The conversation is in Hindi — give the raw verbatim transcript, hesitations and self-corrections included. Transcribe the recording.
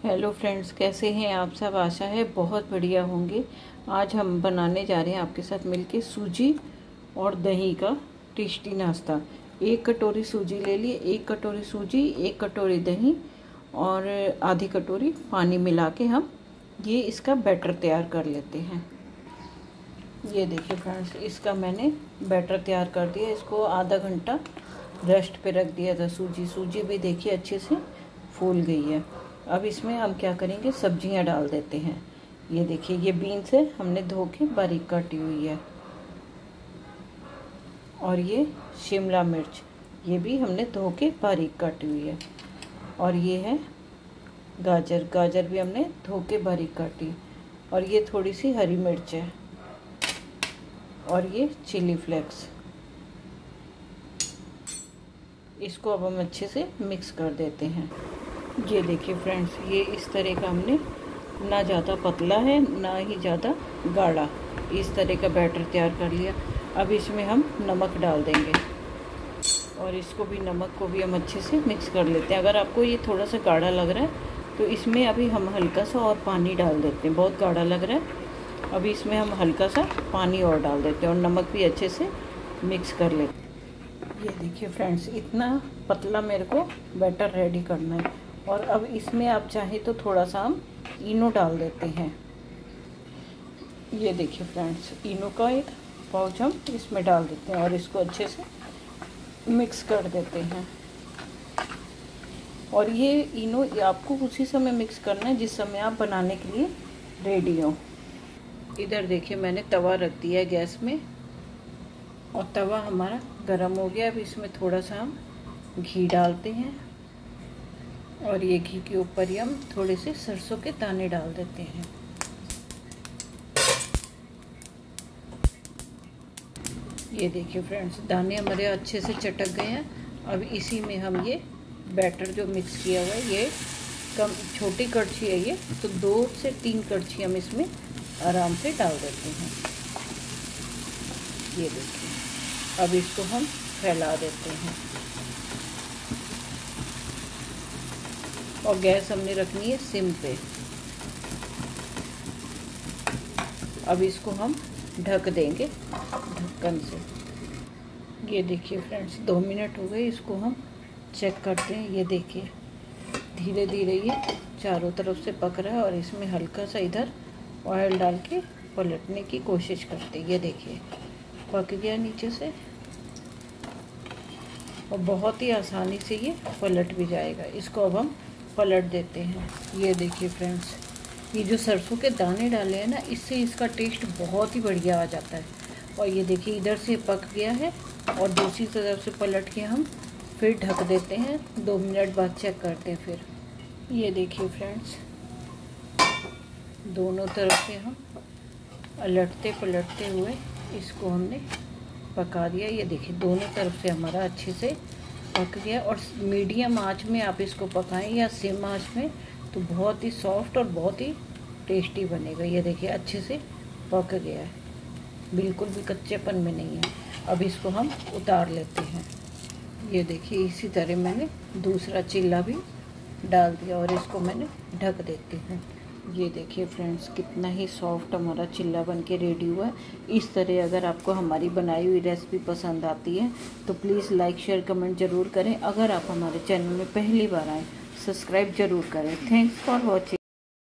हेलो फ्रेंड्स, कैसे हैं आप सब। आशा है बहुत बढ़िया होंगे। आज हम बनाने जा रहे हैं आपके साथ मिलके सूजी और दही का टेस्टी नाश्ता। एक कटोरी सूजी ले लिए, एक कटोरी सूजी, एक कटोरी दही और आधी कटोरी पानी मिला के हम ये इसका बैटर तैयार कर लेते हैं। ये देखिए फ्रेंड्स, इसका मैंने बैटर तैयार कर दिया। इसको आधा घंटा रेस्ट पे रख दिया था। सूजी सूजी भी देखिए अच्छे से फूल गई है। अब इसमें हम क्या करेंगे, सब्जियां डाल देते हैं। ये देखिए, ये बीन्स है, हमने धो के बारीक काटी हुई है। और ये शिमला मिर्च, ये भी हमने धो के बारीक काटी हुई है। और ये है गाजर, गाजर भी हमने धो के बारीक काटी। और ये थोड़ी सी हरी मिर्च है। और ये चिली फ्लेक्स। इसको अब हम अच्छे से मिक्स कर देते हैं। ये देखिए फ्रेंड्स, ये इस तरह का हमने ना ज़्यादा पतला है ना ही ज़्यादा गाढ़ा, इस तरह का बैटर तैयार कर लिया। अब इसमें हम नमक डाल देंगे और इसको भी, नमक को भी हम अच्छे से मिक्स कर लेते हैं। अगर आपको ये थोड़ा सा गाढ़ा लग रहा है तो इसमें अभी हम हल्का सा और पानी डाल देते हैं। बहुत गाढ़ा लग रहा है, अभी इसमें हम हल्का सा पानी और डाल देते हैं और नमक भी अच्छे से मिक्स कर लेते हैं। ये देखिए फ्रेंड्स, इतना पतला मेरे को बैटर रेडी करना है। और अब इसमें आप चाहें तो थोड़ा सा हम इनो डाल देते हैं। ये देखिए फ्रेंड्स, इनो का एक पाउच हम इसमें डाल देते हैं और इसको अच्छे से मिक्स कर देते हैं। और ये इनो आपको उसी समय मिक्स करना है जिस समय आप बनाने के लिए रेडी हो। इधर देखिए, मैंने तवा रख दिया है गैस में और तवा हमारा गर्म हो गया। अब इसमें थोड़ा सा हम घी डालते हैं और ये घी के ऊपर ही हम थोड़े से सरसों के दाने डाल देते हैं। ये देखिए फ्रेंड्स, दाने हमारे अच्छे से चटक गए हैं। अब इसी में हम ये बैटर जो मिक्स किया हुआ है, ये कम छोटी कड़छी है ये, तो दो से तीन कड़छी हम इसमें आराम से डाल देते हैं। ये देखिए, अब इसको हम फैला देते हैं और गैस हमने रखनी है सिम पे। अब इसको हम ढक देंगे ढक्कन से। ये देखिए फ्रेंड्स, दो मिनट हो गए, इसको हम चेक करते हैं। ये देखिए, धीरे धीरे ये चारों तरफ से पक रहा है और इसमें हल्का सा इधर ऑयल डाल के पलटने की कोशिश करते हैं। ये देखिए, पक गया नीचे से और बहुत ही आसानी से ये पलट भी जाएगा। इसको अब हम पलट देते हैं। ये देखिए फ्रेंड्स, ये जो सरसों के दाने डाले हैं ना, इससे इसका टेस्ट बहुत ही बढ़िया आ जाता है। और ये देखिए, इधर से पक गया है और दूसरी तरफ से पलट के हम फिर ढक देते हैं। दो मिनट बाद चेक करते हैं फिर। ये देखिए फ्रेंड्स, दोनों तरफ से हम पलटते पलटते हुए इसको हमने पका दिया। ये देखिए, दोनों तरफ से हमारा अच्छे से पक गया। और मीडियम आंच में आप इसको पकाएं या सिम आंच में, तो बहुत ही सॉफ्ट और बहुत ही टेस्टी बनेगा। ये देखिए, अच्छे से पक गया है, बिल्कुल भी कच्चेपन में नहीं है। अब इसको हम उतार लेते हैं। ये देखिए, इसी तरह मैंने दूसरा चिल्ला भी डाल दिया और इसको मैंने ढक देती हूँ। ये देखिए फ्रेंड्स, कितना ही सॉफ्ट हमारा चिल्ला बन के रेडी हुआ है। इस तरह अगर आपको हमारी बनाई हुई रेसिपी पसंद आती है तो प्लीज़ लाइक शेयर कमेंट ज़रूर करें। अगर आप हमारे चैनल में पहली बार आएँ, सब्सक्राइब ज़रूर करें। Thanks for watching.